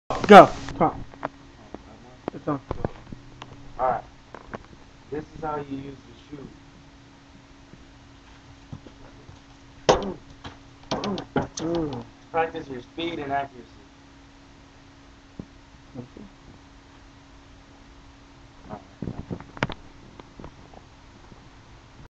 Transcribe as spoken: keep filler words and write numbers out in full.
Go. Talk. It's on. Alright. This is how you use the shoe. Ooh. Practice your speed and accuracy.